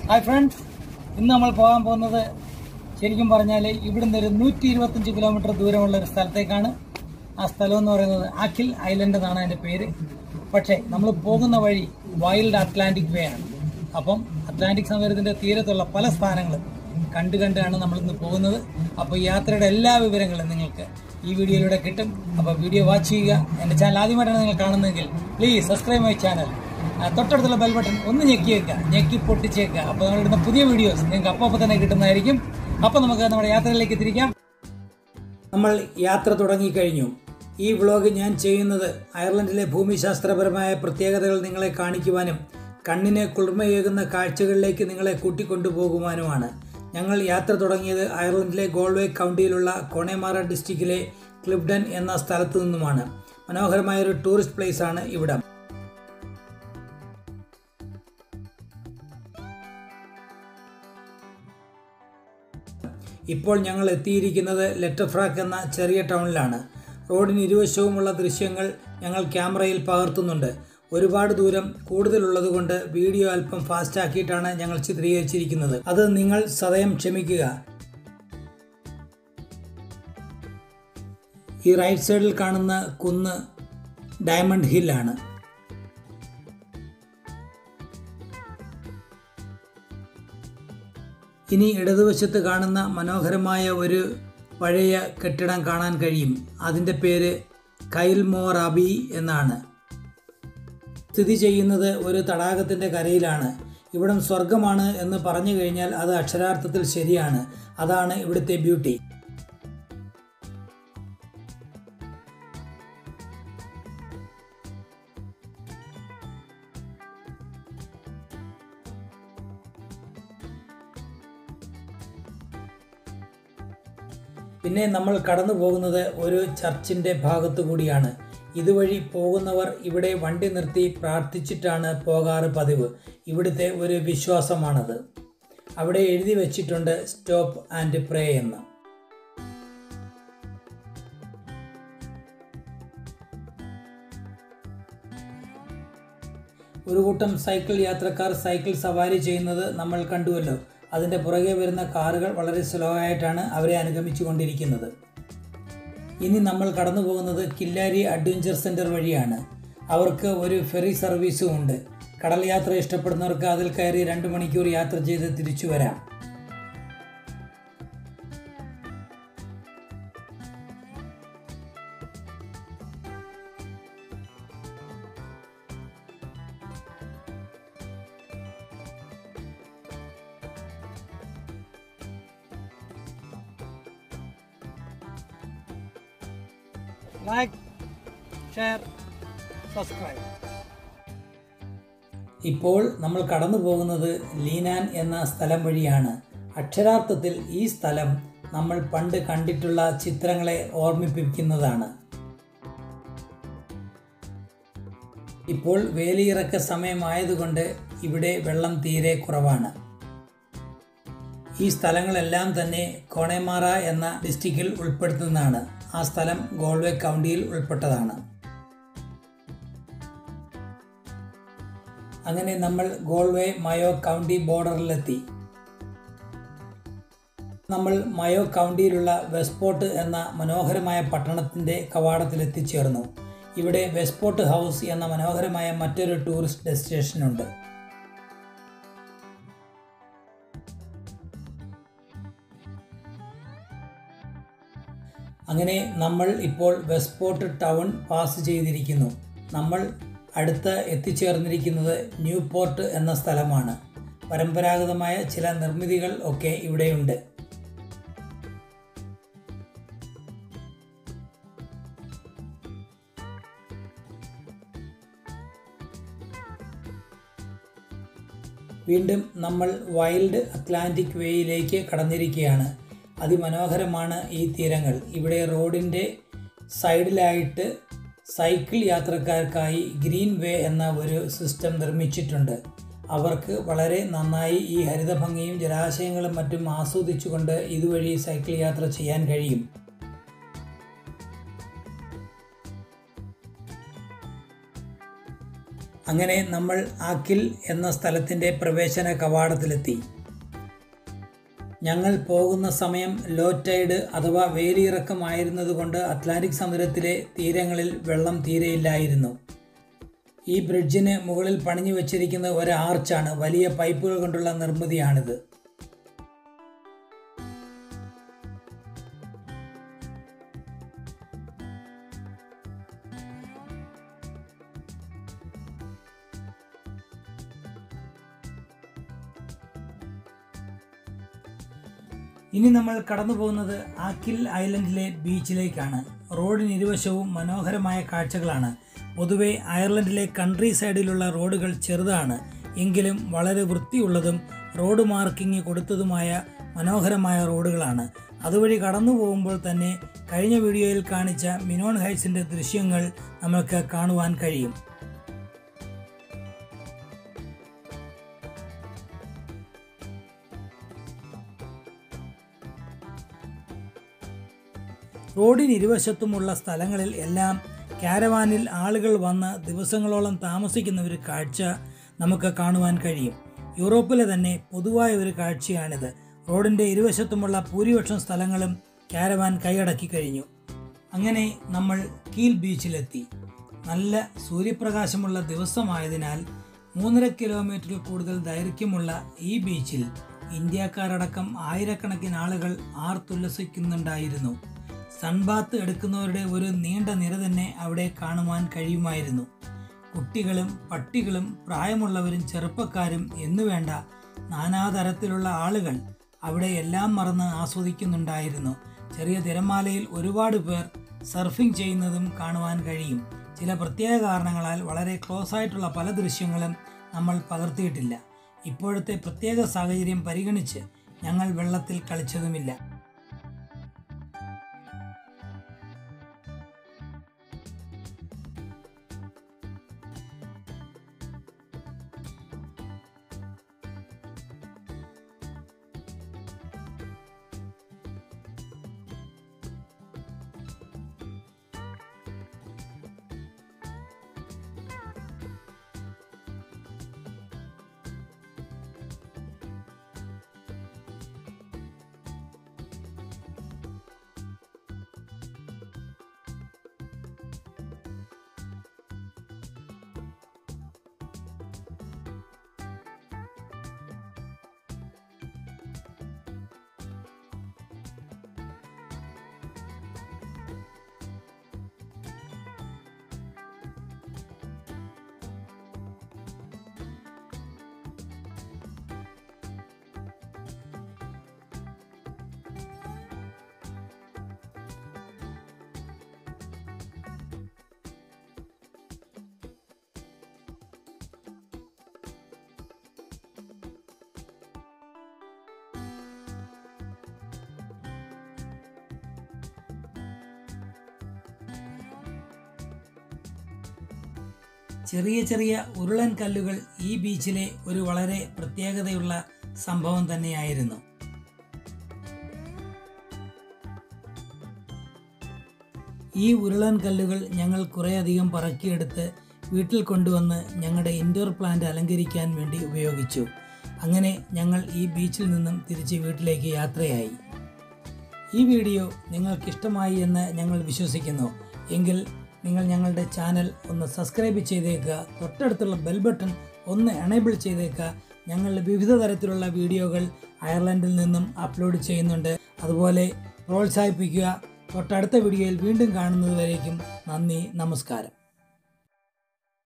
Hi friends, ഇന്ന് നമ്മൾ പോകാൻ പോകുന്നത് ശരിക്കും പറഞ്ഞാൽ ഇവിടുന്ന് ഒരു 125 കിലോമീറ്റർ ദൂരമുള്ള ഒരു സ്ഥലത്തേക്കാണ്. ആ സ്ഥലം എന്ന് പറയുന്നത് അച്ചിൽ ഐലൻഡ് എന്നാണ് അതിൻ്റെ പേര്. പക്ഷേ നമ്മൾ പോകുന്ന വഴി വൈൽഡ് അറ്റ്ലാന്റിക് വേ ആണ്. അപ്പം അറ്റ്ലാന്റിക് സമുദ്രത്തിൻ്റെ തീരത്തുള്ള പല സ്ഥലങ്ങളും കണ്ടാണ് നമ്മളിന്ന് പോകുന്നത്. അപ്പോൾ ഈ യാത്രയുടെ എല്ലാ വിവരങ്ങളും നിങ്ങൾക്ക് ഈ വീഡിയോയിലൂടെ കിട്ടും. അപ്പോൾ വീഡിയോ വാച്ച് ചെയ്യുക. എൻ്റെ ചാനൽ ആദ്യമായിട്ടാണ് നിങ്ങൾ കാണുന്നതെങ്കിൽ പ്ലീസ് സബ്സ്ക്രൈബ് മൈ ചാനൽ. തൊട്ടടുത്തുള്ള ബെൽ ബട്ടൺ ഒന്ന് ഞെക്കി പൊട്ടിച്ചേക്കുക. അപ്പോൾ നമ്മളിടുന്ന പുതിയ വീഡിയോസ് നിങ്ങൾക്ക് അപ്പോൾ തന്നെ കിട്ടുന്നതായിരിക്കും. അപ്പോൾ നമുക്ക് നമ്മുടെ യാത്രയിലേക്ക് തിരിക്കാം. നമ്മൾ യാത്ര തുടങ്ങിക്കഴിഞ്ഞു. ഈ വ്ളോഗ് ഞാൻ ചെയ്യുന്നത് അയർലൻഡിലെ ഭൂമിശാസ്ത്രപരമായ പ്രത്യേകതകൾ നിങ്ങളെ കാണിക്കുവാനും കണ്ണിന് കുളിർമയേകുന്ന കാഴ്ചകളിലേക്ക് നിങ്ങളെ കൂട്ടിക്കൊണ്ടുപോകുവാനുമാണ്. ഞങ്ങൾ യാത്ര തുടങ്ങിയത് അയർലൻഡിലെ ഗോൾവേ കൗണ്ടിയിലുള്ള കോണേമാറ ഡിസ്ട്രിക്റ്റിലെ ക്ലിഫ്ഡൻ എന്ന സ്ഥലത്തു നിന്നുമാണ്. മനോഹരമായൊരു ടൂറിസ്റ്റ് പ്ലേസ് ആണ് ഇവിടം. ഇപ്പോൾ ഞങ്ങൾ എത്തിയിരിക്കുന്നത് ലെറ്റർഫ്രാക്ക് എന്ന ചെറിയ ടൗണിലാണ്. റോഡിന് ഇരുവശവുമുള്ള ദൃശ്യങ്ങൾ ഞങ്ങൾ ക്യാമറയിൽ പകർത്തുന്നുണ്ട്. ഒരുപാട് ദൂരം കൂടുതലുള്ളതുകൊണ്ട് വീഡിയോ അല്പം ഫാസ്റ്റ് ആക്കിയിട്ടാണ് ഞങ്ങൾ ചിത്രീകരിച്ചിരിക്കുന്നത്. അത് നിങ്ങൾ സദയം ക്ഷമിക്കുക. ഈ റൈറ്റ് സൈഡിൽ കാണുന്ന കുന്ന് ഡയമണ്ട് ഹില്ലാണ്. ഇനി ഇടതുവശത്ത് കാണുന്ന മനോഹരമായ ഒരു പഴയ കെട്ടിടം കാണാൻ കഴിയും. അതിൻ്റെ പേര് കൈൽമോർ അബി എന്നാണ്. സ്ഥിതി ചെയ്യുന്നത് ഒരു തടാകത്തിൻ്റെ കരയിലാണ്. ഇവിടം സ്വർഗമാണ് എന്ന് പറഞ്ഞു കഴിഞ്ഞാൽ അത് അക്ഷരാർത്ഥത്തിൽ ശരിയാണ്. അതാണ് ഇവിടുത്തെ ബ്യൂട്ടി. പിന്നെ നമ്മൾ കടന്നു പോകുന്നത് ഒരു ചർച്ചിൻ്റെ ഭാഗത്തു കൂടിയാണ്. ഇതുവഴി പോകുന്നവർ ഇവിടെ വണ്ടി നിർത്തി പ്രാർത്ഥിച്ചിട്ടാണ് പോകാറ് പതിവ്. ഇവിടുത്തെ ഒരു വിശ്വാസമാണത്. അവിടെ എഴുതി വച്ചിട്ടുണ്ട് സ്റ്റോപ്പ് ആൻഡ് പ്രേ എന്ന്. ഒരു കൂട്ടം സൈക്കിൾ യാത്രക്കാർ സൈക്കിൾ സവാരി ചെയ്യുന്നത് നമ്മൾ കണ്ടുവല്ലോ. അതിൻ്റെ പുറകെ വരുന്ന കാറുകൾ വളരെ സ്ലോ ആയിട്ടാണ് അവരെ അനുഗമിച്ചു കൊണ്ടിരിക്കുന്നത്. ഇനി നമ്മൾ കടന്നു പോകുന്നത് കില്ലാരി അഡ്വഞ്ചർ സെൻറ്റർ വഴിയാണ്. അവർക്ക് ഒരു ഫെറി സർവീസും ഉണ്ട്. കടൽ യാത്ര ഇഷ്ടപ്പെടുന്നവർക്ക് അതിൽ കയറി 2 മണിക്കൂർ യാത്ര ചെയ്ത് തിരിച്ചു വരാം. Like, share, subscribe. ഇപ്പോൾ നമ്മൾ കടന്നു പോകുന്നത് ലീനാൻ എന്ന സ്ഥലം വഴിയാണ്. അക്ഷരാർത്ഥത്തിൽ ഈ സ്ഥലം നമ്മൾ പണ്ട് കണ്ടിട്ടുള്ള ചിത്രങ്ങളെ ഓർമ്മിപ്പിക്കുന്നതാണ്. ഇപ്പോൾ വേലിയിറക്ക സമയമായതുകൊണ്ട് ഇവിടെ വെള്ളം തീരെ കുറവാണ്. ഈ സ്ഥലങ്ങളെല്ലാം തന്നെ കോണേമാറ എന്ന ഡിസ്ട്രിക്റ്റിൽ ഉൾപ്പെടുത്തുന്നതാണ്. ആ സ്ഥലം ഗോൾവേ കൗണ്ടിയിൽ ഉൾപ്പെട്ടതാണ്. അങ്ങനെ നമ്മൾ ഗോൾവേ മയോ കൗണ്ടി ബോർഡറിലെത്തി. നമ്മൾ മയോ കൗണ്ടിയിലുള്ള വെസ്റ്റ്പോർട്ട് എന്ന മനോഹരമായ പട്ടണത്തിൻ്റെ കവാടത്തിലെത്തിച്ചേർന്നു. ഇവിടെ വെസ്റ്റ്പോർട്ട് ഹൗസ് എന്ന മനോഹരമായ മറ്റൊരു ടൂറിസ്റ്റ് ഡെസ്റ്റിനേഷനുണ്ട്. അങ്ങനെ നമ്മൾ ഇപ്പോൾ വെസ്റ്റ്പോർട്ട് ടൗൺ പാസ് ചെയ്തിരിക്കുന്നു. നമ്മൾ അടുത്ത് എത്തിച്ചേർന്നിരിക്കുന്നത് ന്യൂപോർട്ട് എന്ന സ്ഥലമാണ്. പരമ്പരാഗതമായ ചില നിർമ്മിതികൾ ഒക്കെ ഇവിടെയുണ്ട്. വീണ്ടും നമ്മൾ വൈൽഡ് അറ്റ്ലാന്റിക് വേയിലേക്ക് കടന്നിരിക്കുകയാണ്. അതിമനോഹരമാണ് ഈ തീരങ്ങൾ. ഇവിടെ റോഡിൻ്റെ സൈഡിലായിട്ട് സൈക്കിൾ യാത്രക്കാർക്കായി ഗ്രീൻ വേ എന്ന ഒരു സിസ്റ്റം നിർമ്മിച്ചിട്ടുണ്ട്. അവർക്ക് വളരെ നന്നായി ഈ ഹരിതഭംഗിയും ജലാശയങ്ങളും മറ്റും ആസ്വദിച്ചുകൊണ്ട് ഇതുവഴി സൈക്കിൾ യാത്ര ചെയ്യാൻ കഴിയും. അങ്ങനെ നമ്മൾ അച്ചിൽ എന്ന സ്ഥലത്തിൻ്റെ പ്രവേശന കവാടത്തിലെത്തി. ഞങ്ങൾ പോകുന്ന സമയം ലോ ടൈഡ് അഥവാ വേലിയിറക്കമായിരുന്നതുകൊണ്ട് അറ്റ്ലാന്റിക് സമുദ്രത്തിലെ തീരങ്ങളിൽ വെള്ളം തീരെയില്ലായിരുന്നു. ഈ ബ്രിഡ്ജിന് മുകളിൽ പണിഞ്ഞു വച്ചിരിക്കുന്ന ഒരു ആർച്ചാണ്. വലിയ പൈപ്പുകൾ കൊണ്ടുള്ള നിർമ്മിതിയാണിത്. ഇനി നമ്മൾ കടന്നു പോകുന്നത് അച്ചിൽ ഐലൻഡിലെ ബീച്ചിലേക്കാണ്. റോഡിന് ഇരുവശവും മനോഹരമായ കാഴ്ചകളാണ്. പൊതുവെ അയർലൻഡിലെ കൺട്രി സൈഡിലുള്ള റോഡുകൾ ചെറുതാണ്, എങ്കിലും വളരെ വൃത്തിയുള്ളതും റോഡ് മാർക്കിംഗ് കൊടുത്തതുമായ മനോഹരമായ റോഡുകളാണ്. അതുവഴി കടന്നു പോകുമ്പോൾ തന്നെ കഴിഞ്ഞ വീഡിയോയിൽ കാണിച്ച മിനോൺ ഹൈറ്റ്സിൻ്റെ ദൃശ്യങ്ങൾ നമുക്ക് കാണുവാൻ കഴിയും. റോഡിന് ഇരുവശത്തുമുള്ള സ്ഥലങ്ങളിൽ എല്ലാം കാരവാനിൽ ആളുകൾ വന്ന് ദിവസങ്ങളോളം താമസിക്കുന്ന ഒരു കാഴ്ച നമുക്ക് കാണുവാൻ കഴിയും. യൂറോപ്പിലെ തന്നെ പൊതുവായ ഒരു കാഴ്ചയാണിത്. റോഡിൻ്റെ ഇരുവശത്തുമുള്ള ഭൂരിപക്ഷം സ്ഥലങ്ങളും കാരവാൻ കൈയടക്കി കഴിഞ്ഞു. അങ്ങനെ നമ്മൾ കീൽ ബീച്ചിലെത്തി. നല്ല സൂര്യപ്രകാശമുള്ള ദിവസമായതിനാൽ 3.5 കിലോമീറ്ററിൽ കൂടുതൽ ദൈർഘ്യമുള്ള ഈ ബീച്ചിൽ ഇന്ത്യക്കാരടക്കം ആയിരക്കണക്കിന് ആളുകൾ ആർത്തുല്ലസിക്കുന്നുണ്ടായിരുന്നു. സൺബാത്ത് എടുക്കുന്നവരുടെ ഒരു നീണ്ട നിര തന്നെ അവിടെ കാണുവാൻ കഴിയുമായിരുന്നു. കുട്ടികളും പട്ടികളും പ്രായമുള്ളവരും ചെറുപ്പക്കാരും എന്നുവേണ്ട നാനാതരത്തിലുള്ള ആളുകൾ അവിടെ എല്ലാം മറന്ന് ആസ്വദിക്കുന്നുണ്ടായിരുന്നു. ചെറിയ തിരമാലയിൽ ഒരുപാട് പേർ സർഫിംഗ് ചെയ്യുന്നതും കാണുവാൻ കഴിയും. ചില പ്രത്യേക കാരണങ്ങളാൽ വളരെ ക്ലോസ് ആയിട്ടുള്ള പല ദൃശ്യങ്ങളും നമ്മൾ പകർത്തിയിട്ടില്ല. ഇപ്പോഴത്തെ പ്രത്യേക സാഹചര്യം പരിഗണിച്ച് ഞങ്ങൾ വെള്ളത്തിൽ കളിച്ചതുമില്ല. ചെറിയ ചെറിയ ഉരുളൻ കല്ലുകൾ ഈ ബീച്ചിലെ ഒരു വളരെ പ്രത്യേകതയുള്ള സംഭവം തന്നെയായിരുന്നു. ഈ ഉരുളൻ കല്ലുകൾ ഞങ്ങൾ കുറേയധികം പറക്കിയെടുത്ത് വീട്ടിൽ കൊണ്ടുവന്ന് ഞങ്ങളുടെ ഇൻഡോർ പ്ലാന്റ് അലങ്കരിക്കാൻ വേണ്ടി ഉപയോഗിച്ചു. അങ്ങനെ ഞങ്ങൾ ഈ ബീച്ചിൽ നിന്നും തിരിച്ച് വീട്ടിലേക്ക് യാത്രയായി. ഈ വീഡിയോ നിങ്ങൾക്കിഷ്ടമായി എന്ന് ഞങ്ങൾ വിശ്വസിക്കുന്നു. എങ്കിൽ നിങ്ങൾ ഞങ്ങളുടെ ചാനൽ ഒന്ന് സബ്സ്ക്രൈബ് ചെയ്തേക്കുക. തൊട്ടടുത്തുള്ള ബെൽ ബട്ടൺ ഒന്ന് എനേബിൾ ചെയ്തേക്കുക. ഞങ്ങൾ വിവിധ തരത്തിലുള്ള വീഡിയോകൾ അയർലൻഡിൽ നിന്നും അപ്ലോഡ് ചെയ്യുന്നുണ്ട്. അതുപോലെ പ്രോത്സാഹിപ്പിക്കുക. തൊട്ടടുത്ത വീഡിയോയിൽ വീണ്ടും കാണുന്നത് വരേക്കും നന്ദി, നമസ്കാരം.